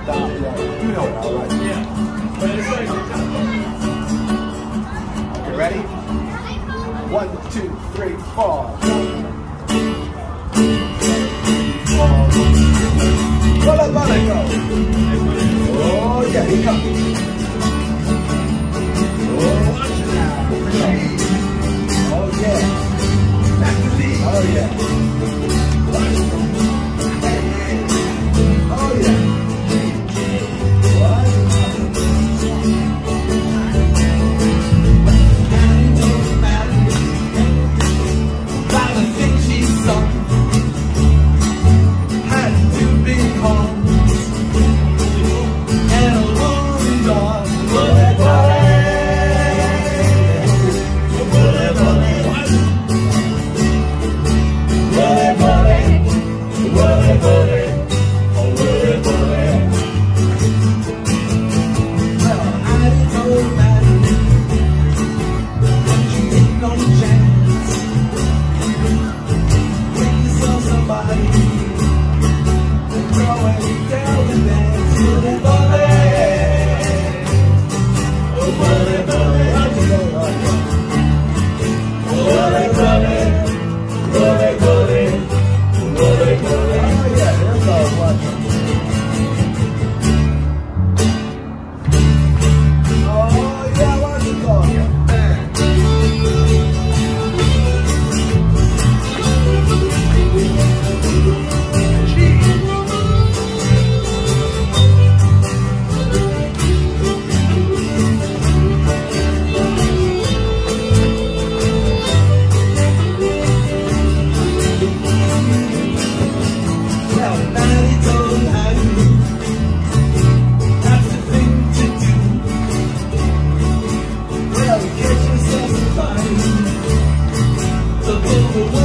You know it, all right. Yeah. But it's like, you ready? 1, 2, 3, 4. Let it go. Oh yeah, here he comes. Oh, watch it now. Oh yeah. That's the lead. Oh yeah. Oh yeah. The